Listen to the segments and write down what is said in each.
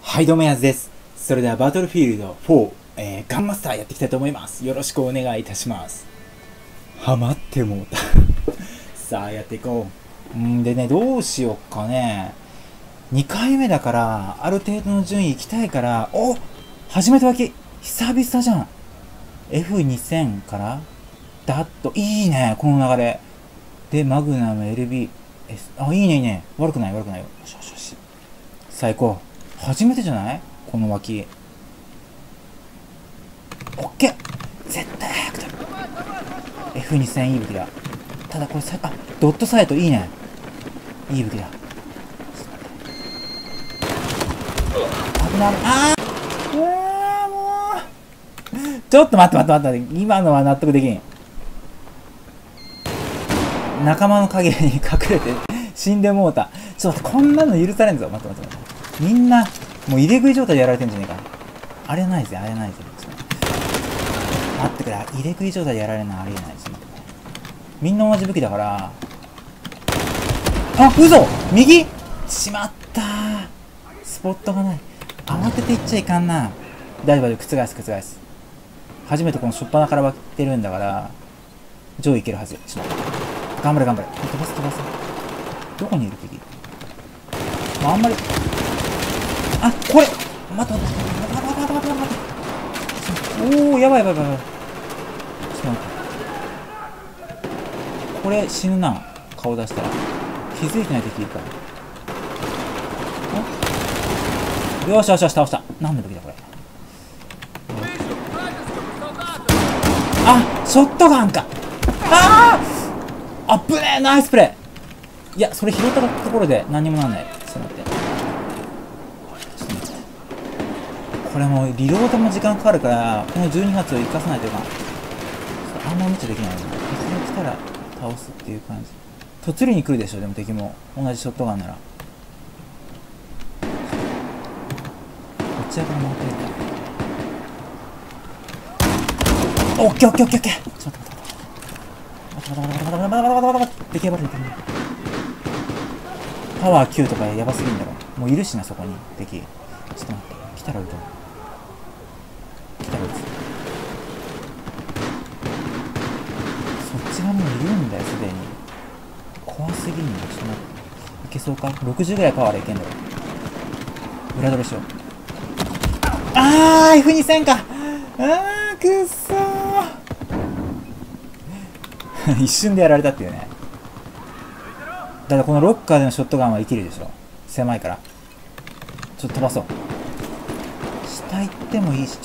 はい、どうもやずです。それではバトルフィールド4、ガンマスターやっていきたいと思います。よろしくお願いいたします。ハマってもうた。さあ、やっていこう。でね、どうしよっかね。2回目だから、ある程度の順位行きたいから、初めて脇久々じゃん。F2000 からダッと、いいね、この流れ。で、マグナム LBS。いいね、いいね。悪くない、悪くないよ。よしよしよし。最高。初めてじゃないこの脇。オッケー絶対早く取る。 F2000 いい武器だ。ただこれドットサイトいいね。いい武器だ。危ない。もうちょっと待って今のは納得できん。仲間の陰に隠れて死んでもうた。ちょっと待って、こんなの許されんぞ。待って。みんなもう入れ食い状態でやられてんじゃねえか。あれないぜ。待ってくれ。入れ食い状態でやられるのはありえないです。みんな同じ武器だから。嘘右しまったー。スポットがない。慌てていっちゃいかんな。大丈夫、覆す。初めてこの初っ端から割ってるんだから、上位いけるはず。ちょっと頑張れ。飛ばす。どこにいる敵？あんまり。これ待って。やばい。ちょっと待って。これ死ぬな。顔出したら。気づいてない敵いるから。よし、倒した。何の武器だこれ。ショットガンか。ぶねえ、ナイスプレイ。いや、それ拾ったところで何にもなんない。ちょっと待って。これもうリロードも時間かかるから、この12発を生かさないといかん。あんま無茶できないな。敵が来たら倒すっていう感じ。突入に来るでしょ、でも敵も。同じショットガンなら。こちらから回ってるか。オッケー。ちょっと待って。敵やばい。パワー9とかやばすぎんだろ。もういるしな、そこに敵。ちょっと待って。来たら撃とう。そっち側にもいるんだよ、すでに。怖すぎんだ。ちょっと待って。いけそうか ?60 ぐらいパワーでいけんだろ。裏取りしよう。F2000 か。くっそー。一瞬でやられたっていうね。だからこのロッカーでのショットガンは生きるでしょ。狭いから。ちょっと飛ばそう。下行ってもいいし、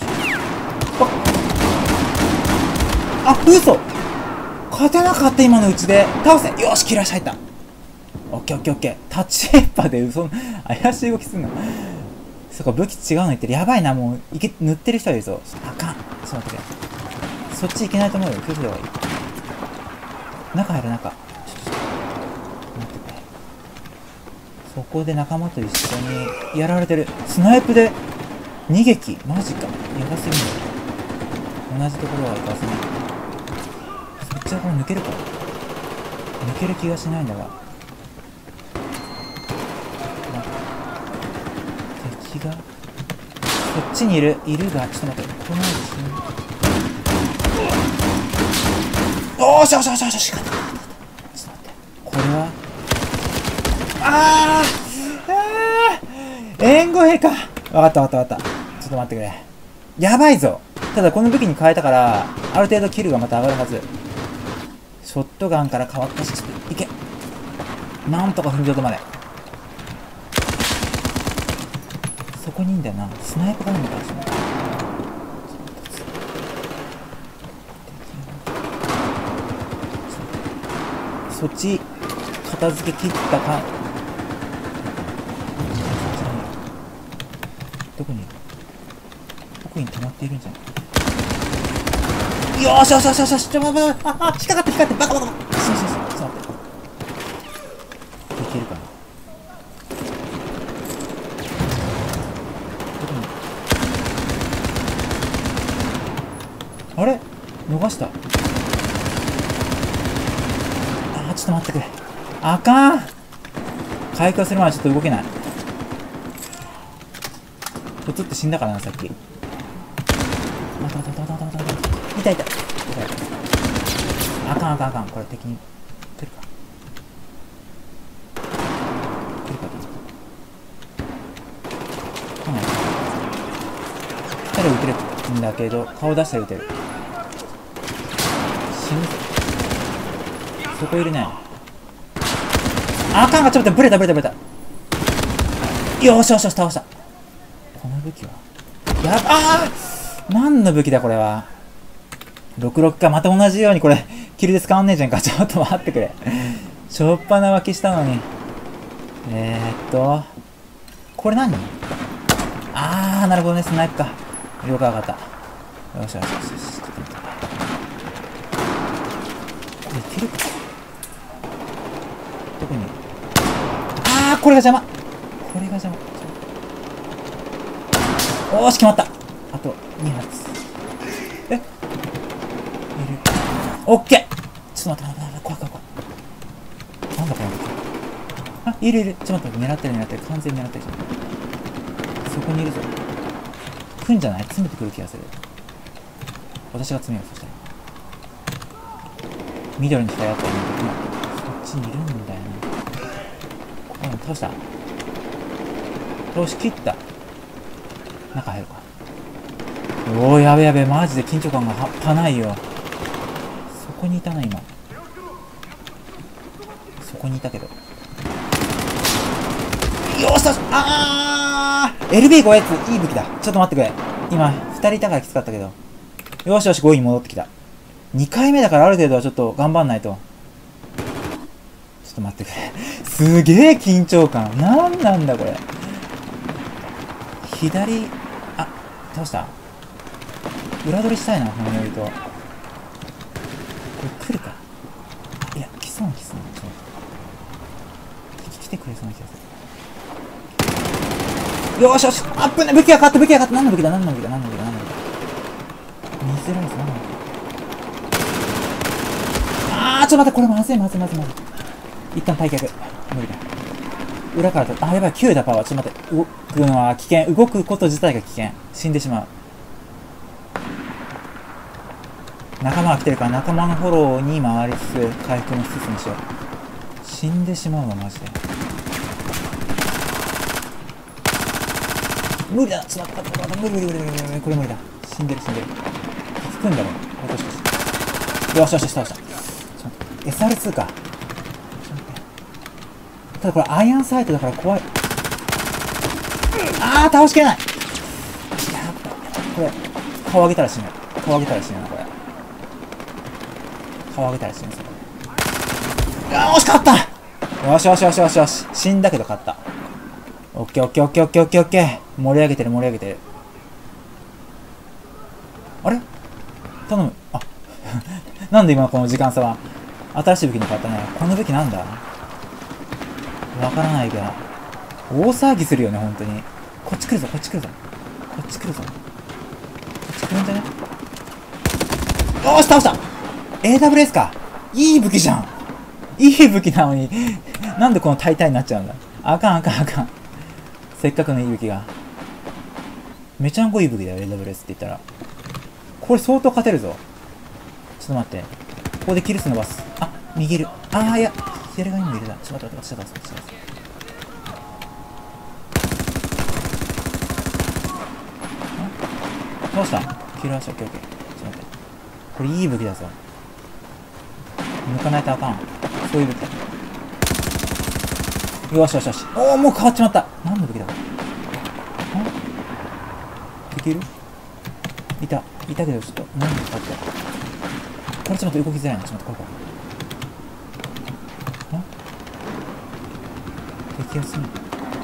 嘘勝てなかった、今のうちで。倒せ。よし、キラーシ入った。オッケー。タッチエッパーで怪しい動きすんの。そっか、武器違うの言ってる。やばいな、もう、塗ってる人いるぞ。あかん。ちょっと待ってくれ。そっち行けないと思うよ。気をつけた方がいい。中入る、中。待ってくれ。そこで仲間と一緒にやられてる。スナイプで逃げき。マジか。やばすぎる。同じところは行かせない。そっちはこれ抜けるか。抜ける気がしないんだが。敵がこっちにいるが、ちょっと待って。このよし。ちょっと待って。これは援護兵か。わかった。ちょっと待ってくれ。やばいぞ。ただこの武器に変えたから、ある程度キルがまた上がるはず。ショットガンから変わったし、ちょっといけ。なんとか踏みとどまれ。そこにいんだよな。スナイプがあるのかしら。そっち片付け切ったか。どこにいる？奥に溜まっているんじゃない。よし。引っかかってバカ。そう。ちょっと待って。いけるかな。どこに。あれ逃した。ちょっと待ってくれ。あかん。回復するまでちょっと動けない。 普通って死んだからな、さっき。痛い痛い。あかんあかんあかん。これ敵に。来るか。来るかと。来ないか。来たら撃てるんだけど、顔出したら撃てる。死ぬぞ。そこいるね。あかんが、ちょっと待って、ブレたブレたブレた。よしよしよし、倒した。この武器はああ、何の武器だこれは。66か。また同じようにこれキルで使わんねえじゃんか。ちょっと待ってくれ。しょっぱな脇したのに。これ何？あー、なるほどね。スナイプか。了解、分かった。よしよしよしよし。これいけるか。どこに？あー、これが邪魔。これが邪魔。おーし、決まった。あと2発。いる。オッケー。ちょっと待って、怖い。なんだこの時。あ、いる。ちょっと待って、狙ってる。完全に狙ってるじゃん。そこにいるぞ。来んじゃない？詰めてくる気がする。私が詰めよう。そしたら緑に光あったらね、今そっちにいるんだよね。ここに倒した。倒し切った。中入るか。おー、やべ、マジで緊張感が半端ないよ。そこにいたな、今。そこにいたけど。よーし、LB5 やつ、いい武器だ。ちょっと待ってくれ。今、2人いたからきつかったけど。よし、5位に戻ってきた。2回目だからある程度はちょっと頑張んないと。ちょっと待ってくれ。すげえ緊張感。なんなんだ、これ。左、倒した？裏取りしたいな、このよりと。これ来るか？いや、来そうな。ちょっと来てくれそうな気がする。よーしよし、あっぶね、武器が変わった。何の武器だ。見づらいぞ、何の武器。ちょっと待って、これまずい。一旦退却。無理だ。裏からと、やばい、9だ、パワー。ちょっと待って、動くのは危険。動くこと自体が危険。死んでしまう。仲間が来てるから、仲間のフォローに回りつつ、回復もしつつにしよう。死んでしまうわ、マジで。無理だ。ちょっと待って、無理。これ無理だ。死んでる。効くんだろう。よし、倒した。ちょっと待って、SR2 か。ただこれアイアンサイトだから怖い。倒しきれない。やっぱこれ顔上げたら死ぬな、これ。顔上げたら死ぬ。よし、勝った。よし。死んだけど勝った。オッケー。盛り上げてる。あれ？頼む。なんで今この時間差は。新しい武器に変わったね。この武器なんだ？わからないが、大騒ぎするよね、本当に。こっち来るぞ。こっち来るんじゃね？よーし、倒した！ AWS か。いい武器じゃん。いい武器なのになんでこの大体になっちゃうんだ。あかん。せっかくのいい武器が。めちゃんこいい武器だよ、AWS って言ったら。これ相当勝てるぞ。ちょっと待って。ここでキル数伸ばす。右いる。いや。左側にもいるな。ちょっと待って。どうした？キルアショッケー。ちょっと待って。これいい武器だぞ。抜かないとあかん。そういう武器だ。よし。おー、もう変わっちまった。何の武器だこれ。いける？いたけど、ちょっと、何の変わった。これちょっと動きづらいな。ちょっと待って、これ。敵休み。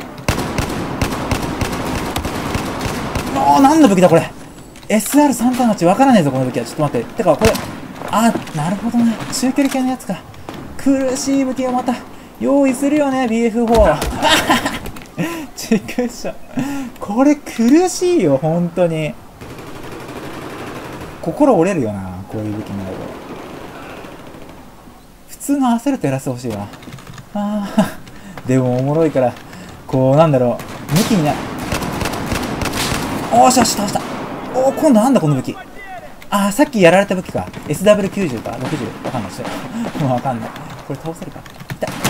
何の武器だこれ。 SR338 わからねえぞこの武器は。ちょっと待って。てかこれ、なるほどな。中距離系のやつか。苦しい武器をまた用意するよね、 BF4 ちくしょ。これ苦しいよ、本当に。心折れるよな、こういう武器になると。普通の焦るとやらせてほしいわ。でもおもろいから、こう、なんだろう、向きになる。 おーしよし倒した。おお、今度なんだこの武器。あー、さっきやられた武器か。 SW90 か 60 わかんないっすよ。もうわかんない。これ倒せるか。痛い。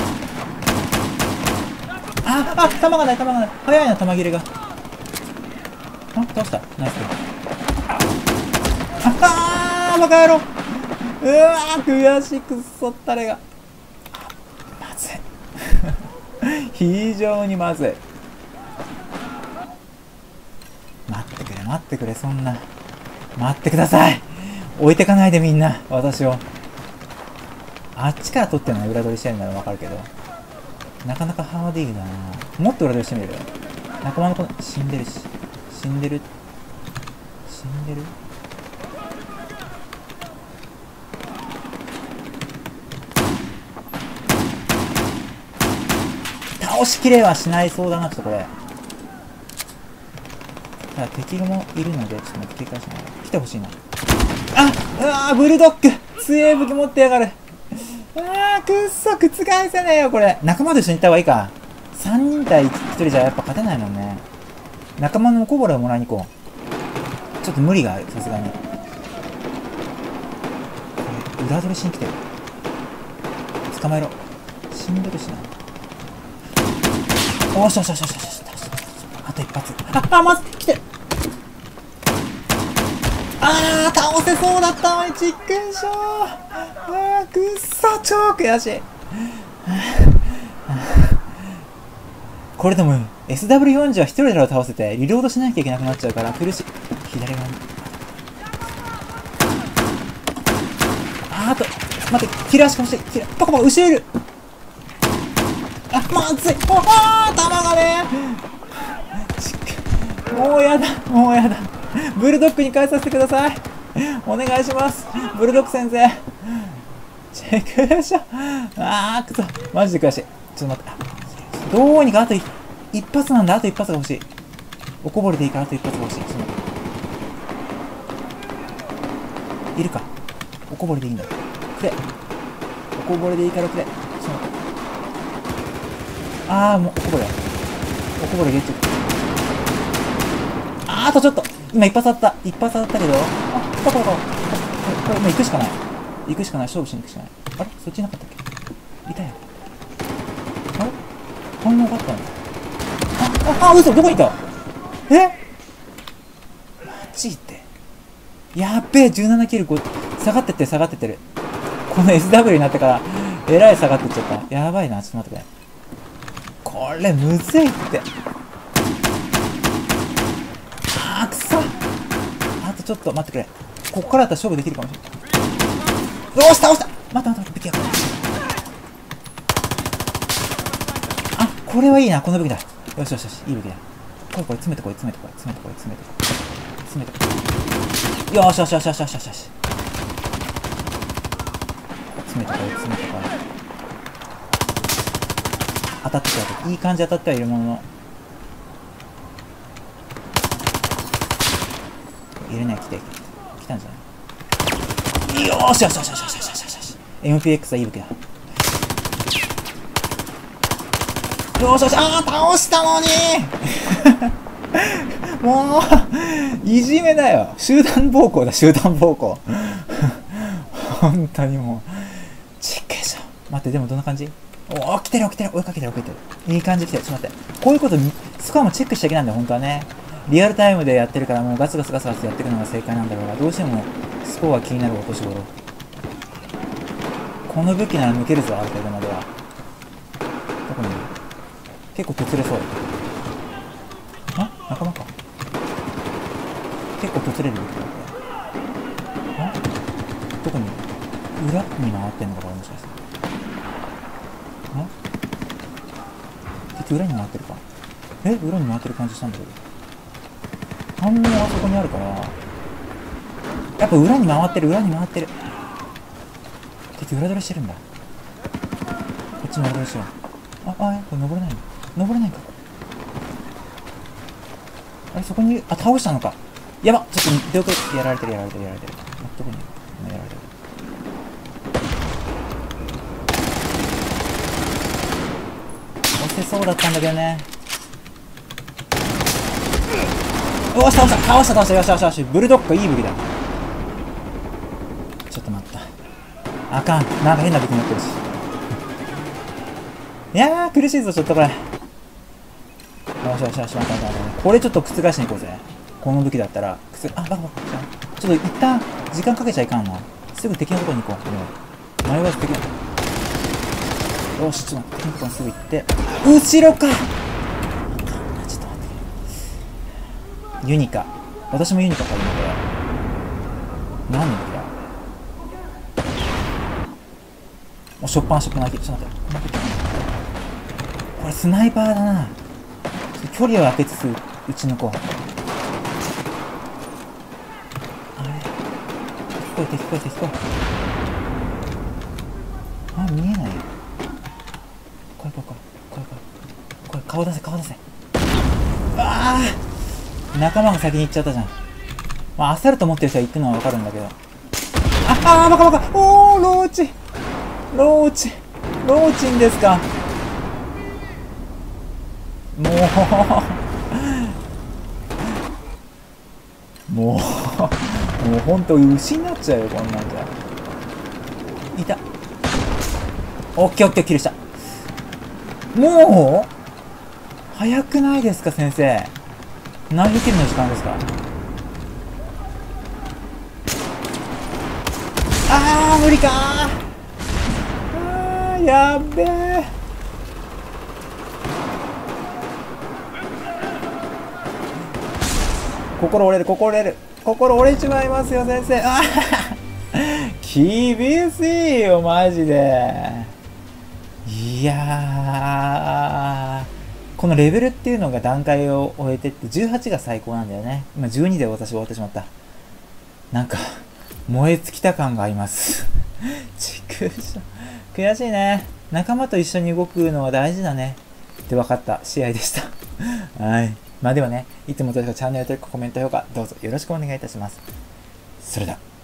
弾がない、弾がない。早いな、弾切れが。倒した。ナイス。バカ野郎。うわー、悔しい。くっそったれが。まずい。非常にまずい。待ってくれ、そんな。待ってください。置いてかないでみんな、私を。あっちから取ってるのは裏取りしてるならわかるけど。なかなかハーディーだな。もっと裏取りしてみるよ。仲間の子、死んでるし。死んでる。倒しきれはしないそうだな、ちょっとこれ。ただ敵もいるので、ちょっと待って、警戒しながら。来てほしいな。ブルドッグ強い武器持ってやがる。くっそ、覆せねえよ、これ。仲間と一緒に行った方がいいか。3人対1人じゃやっぱ勝てないもんね。仲間のおこぼれをもらいに行こう。ちょっと無理がある、さすがに。裏取りしに来てる。捕まえろ。死んでるしな。おし。あと一発。まず来てる。倒せそうだったのに、ちっくんしょー。くっそ、超悔しい。これでも SW40 は一人で倒せてリロードしなきゃいけなくなっちゃうから苦しい。左側に。待って、キラーしか欲しい。パコパコ後ろいる。まずい。弾がね。もうやだ。ブルドッグに返させてください。お願いします。ブルドッグ先生。チェックしょ。くそ。マジで悔しい。ちょっと待って。どうにかあと一発なんだ。あと一発が欲しい。おこぼれでいいからあと一発が欲しい。いるか。おこぼれでいいんだ。くれ。おこぼれでいいからくれ。ちょっと待って。もうおこぼれ。おこぼれゲット。あとちょっと。今一発当たったけど。パコ。これもう行くしかない。勝負しに行くしかない。あれそっちなかったっけ。いたよ。あれ反応があったの。嘘、どこにいた。マジで。やっべえ、17キル5、下がってってる。この SW になってから、えらい下がってっちゃった。やばいな、ちょっと待ってくれ。これ、むずいって。くそ。あとちょっと待ってくれ。ここからだったら勝負できるかもしれない。よし、倒した。待って、武器やから。これはいいな、この武器だ。よし、いい武器だ。これ、詰めてこい。よし。詰めてこい。当たっていい感じで当たってはいるものの。入れない、来たんじゃない。よし。MPX はいい武器だ。よし。倒したのにもう、いじめだよ。集団暴行。本当にもう、ちっけしょ。待って、でもどんな感じ。来てる。追いかけてる。いい感じ来てる。ちょっと待って。こういうこと、スコアもチェックしちゃいけないんだよ、本当はね。リアルタイムでやってるからもうガツガツやっていくのが正解なんだろうが、どうしてもスコアが気になるお年頃。この武器なら抜けるぞ、ある程度までは。どこにいる。結構とつれそう。仲間か。結構とつれる武器だ。どこにいる。裏に回ってんのか、もしかして。敵裏に回ってるか。裏に回ってる感じしたんだけど。反応はそこにあるから、やっぱ裏に回ってる。敵裏取りしてるんだ。こっちに裏取りしよう。これ登れないか。あれ、そこにいる。倒したのか。やばっ、ちょっと出遅れ。やられてる。どこにいる。やられてる。押せそうだったんだけどね。 よし、倒した、よしよしよし。ブルドッグいい武器だ。ちょっと待った。あかん。なんか変な武器持ってるし。いやー、苦しいぞ、ちょっとこれ。よしよしよし、待った。これちょっと覆しに行こうぜ。この武器だったら、バカ。ちょっと一旦、時間かけちゃいかんな。すぐ敵のところに行こう。迷わず敵の。よし、ちょっと待って、敵のところにすぐ行って。後ろか。ちょっと待って。ユニカ。私もユニカ買うのこれ。何の武器だ。もうしょっぱな。ちょっと待って。これスナイパーだな。距離を空けつつ撃ち抜こう。あれ聞こえ。あ、見えないよ。これ顔出せ。ああ、仲間が先に行っちゃったじゃん。まあ、焦ると思ってる人は言ってるのはわかるんだけど。バカ。おー、ローチンですか。もうほんと牛になっちゃうよ、こんなんじゃ。いた。オッケー、キルした。もう早くないですか、先生。ナイフキルの時間ですか。無理かー。やっべえ。心折れちまいますよ、先生。厳しいよ、マジで。いやー、このレベルっていうのが段階を終えてって18が最高なんだよね。今12で私終わってしまった。なんか燃え尽きた感があります。悔しいね。仲間と一緒に動くのは大事だねって分かった試合でした。はい。まあではね、いつもとチャンネル登録、コメント、評価どうぞよろしくお願いいたします。それでは。